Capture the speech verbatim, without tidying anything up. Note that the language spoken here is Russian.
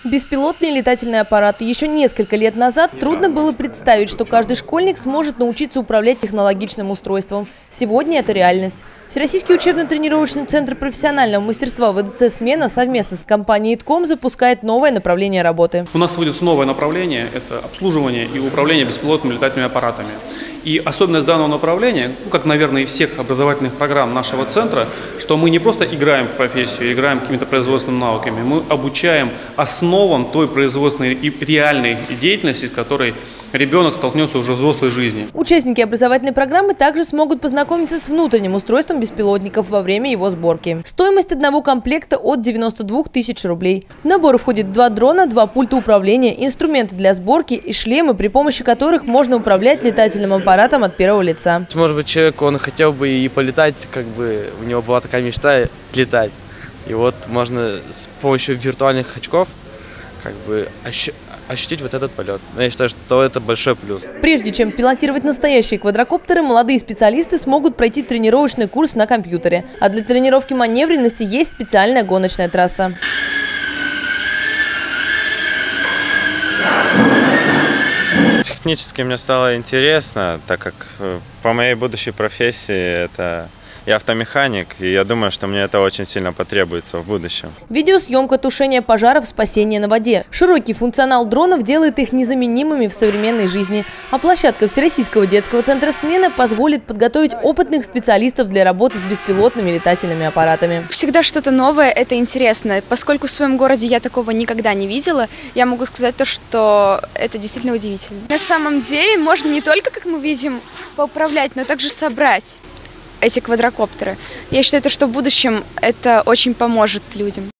Беспилотные летательные аппараты. Еще несколько лет назад трудно было представить, что каждый школьник сможет научиться управлять технологичным устройством. Сегодня это реальность. Всероссийский учебно-тренировочный центр профессионального мастерства ВДЦ «Смена» совместно с компанией «Итком» запускает новое направление работы. У нас вводится новое направление – это обслуживание и управление беспилотными летательными аппаратами. И особенность данного направления, ну, как, наверное, и всех образовательных программ нашего центра, что мы не просто играем в профессию, играем какими-то производственными навыками, мы обучаем основам той производственной и реальной деятельности, с которой ребенок столкнется уже в взрослой жизни. Участники образовательной программы также смогут познакомиться с внутренним устройством беспилотников во время его сборки. Стоимость одного комплекта от девяноста двух тысяч рублей. В набор входит два дрона, два пульта управления, инструменты для сборки и шлемы, при помощи которых можно управлять летательным аппаратом от первого лица. Может быть, человек, он хотел бы и полетать, как бы у него была такая мечта летать. И вот можно с помощью виртуальных очков как бы ощущать ощутить вот этот полет. Я считаю, что это большой плюс. Прежде чем пилотировать настоящие квадрокоптеры, молодые специалисты смогут пройти тренировочный курс на компьютере. А для тренировки маневренности есть специальная гоночная трасса. Технически мне стало интересно, так как по моей будущей профессии это... Я автомеханик, и я думаю, что мне это очень сильно потребуется в будущем. Видеосъемка, тушение пожаров, спасение на воде. Широкий функционал дронов делает их незаменимыми в современной жизни. А площадка Всероссийского детского центра «Смена» позволит подготовить опытных специалистов для работы с беспилотными летательными аппаратами. Всегда что-то новое, это интересно. Поскольку в своем городе я такого никогда не видела, я могу сказать то, что это действительно удивительно. На самом деле можно не только, как мы видим, поуправлять, но также собрать эти квадрокоптеры. Я считаю, что в будущем это очень поможет людям.